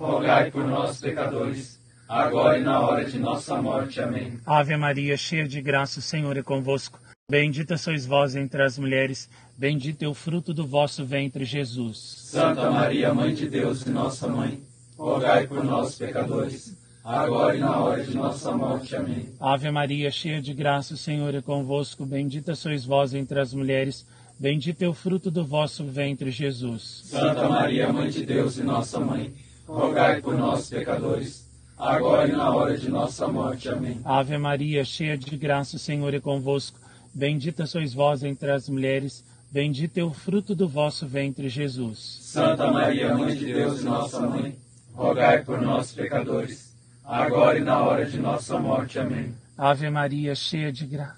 rogai por nós, pecadores, agora e na hora de nossa morte. Amém. Ave Maria, cheia de graça, o Senhor é convosco. Bendita sois vós entre as mulheres, bendito é o fruto do vosso ventre, Jesus. Santa Maria, Mãe de Deus e nossa Mãe, rogai por nós, pecadores, agora e na hora de nossa morte. Amém. Ave Maria, cheia de graça, o Senhor é convosco. Bendita sois vós entre as mulheres, bendito é o fruto do vosso ventre, Jesus. Santa Maria, Mãe de Deus e nossa Mãe, rogai por nós, pecadores, agora e na hora de nossa morte. Amém. Ave Maria, cheia de graça, o Senhor é convosco. Bendita sois vós entre as mulheres, bendito é o fruto do vosso ventre, Jesus. Santa Maria, Mãe de Deus e nossa Mãe, rogai por nós, pecadores, agora e na hora de nossa morte. Amém. Ave Maria, cheia de graça.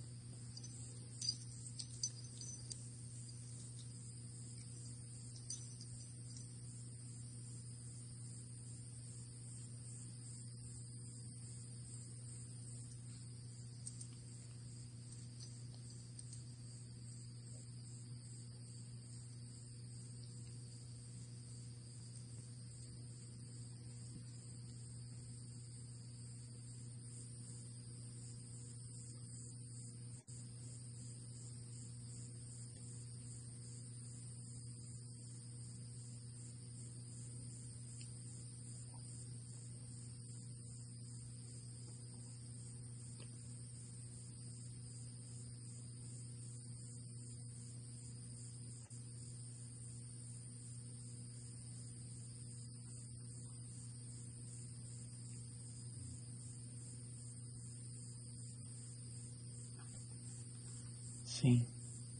Sim.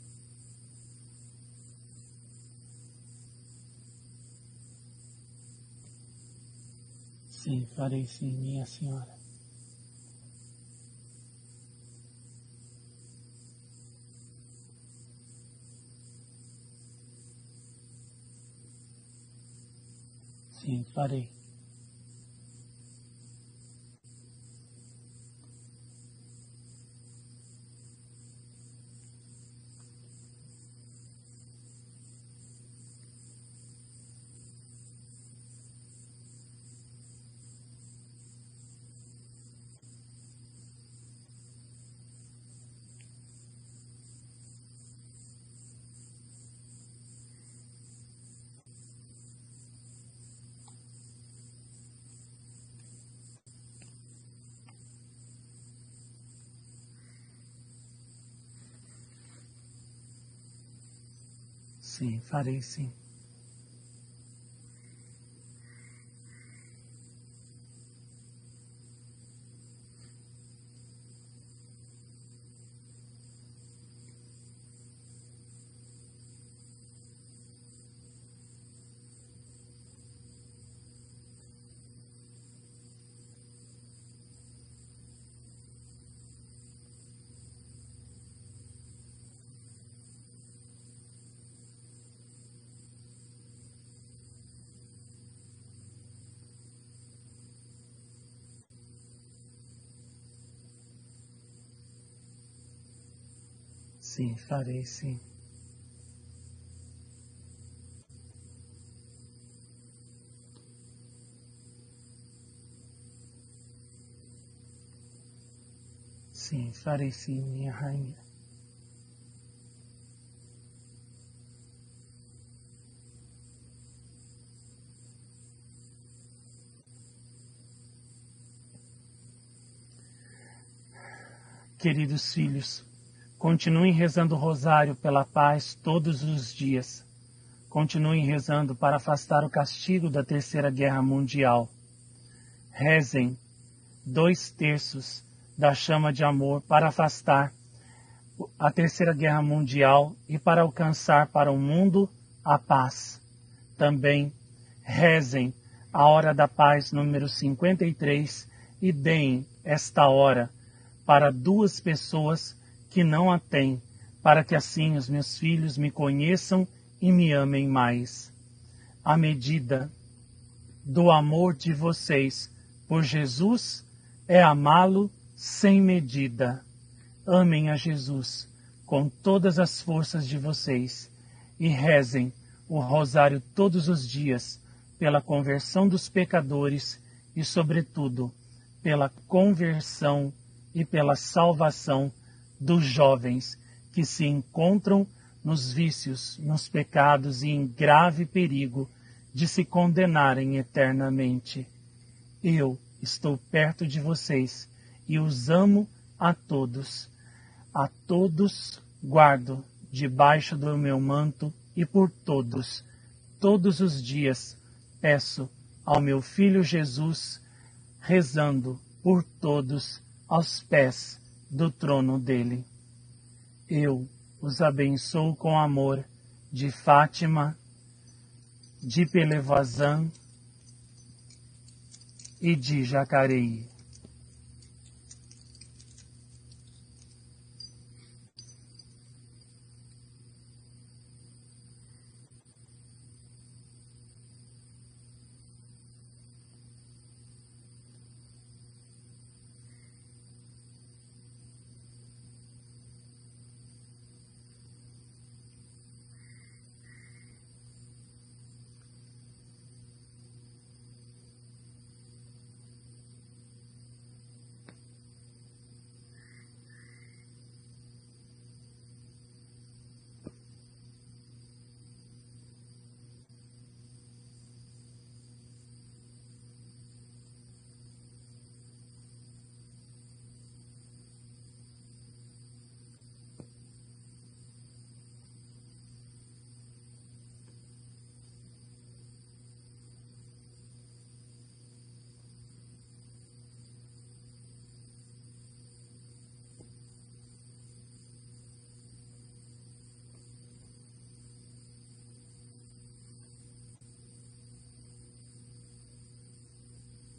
Sim, farei sim, minha senhora. Sim, farei. Sim, farei sim. Sim, farei sim. Sim, farei sim, minha rainha. Queridos filhos, continuem rezando o rosário pela paz todos os dias. Continuem rezando para afastar o castigo da Terceira Guerra Mundial. Rezem 2/3 da chama de amor para afastar a Terceira Guerra Mundial e para alcançar para o mundo a paz. Também rezem a Hora da Paz número 53 e deem esta hora para 2 pessoas que não a têm, para que assim os meus filhos me conheçam e me amem mais. A medida do amor de vocês por Jesus é amá-lo sem medida. Amem a Jesus com todas as forças de vocês e rezem o rosário todos os dias pela conversão dos pecadores e, sobretudo, pela conversão e pela salvação dos jovens que se encontram nos vícios, nos pecados e em grave perigo de se condenarem eternamente. Eu estou perto de vocês e os amo a todos. A todos guardo debaixo do meu manto e por todos, todos os dias, peço ao meu Filho Jesus, rezando por todos aos pés do trono dele. Eu os abençoo com amor de Fátima, de Pelevazan e de Jacareí.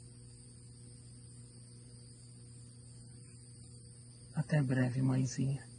Até breve, mãezinha.